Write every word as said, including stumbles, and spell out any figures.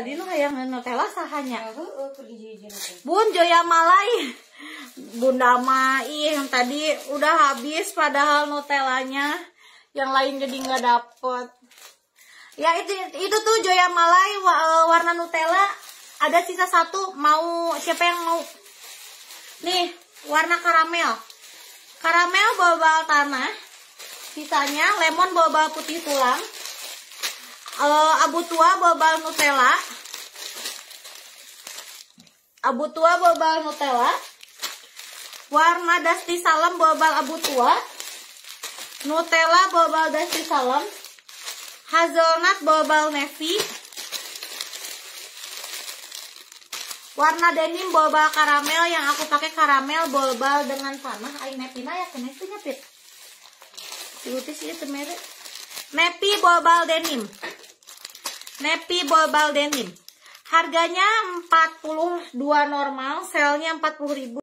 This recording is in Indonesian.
tadi nu hayang Nutella sahanya. Bun Joya Malai. Bunda Mai yang tadi udah habis padahal Nutellanya, yang lain jadi nggak dapet. Ya itu itu tuh Joya Malai warna Nutella ada sisa satu, mau siapa yang mau? Nih warna karamel. Karamel bawal tanah. Sisanya lemon bawal putih tulang. Uh, abu tua bobal Nutella, abu tua bobal Nutella, warna Dusty Salem bobal abu tua, Nutella bobal Dusty Salem, hazelnut bobal navy, warna denim bobal karamel, yang aku pakai karamel bobal dengan panah. Ay nepina ya kena itu nyepit. Diutis itu merek. Nepi bobal denim. Nepi bobal denim. Harganya empat puluh dua normal, selnya empat puluh ribu.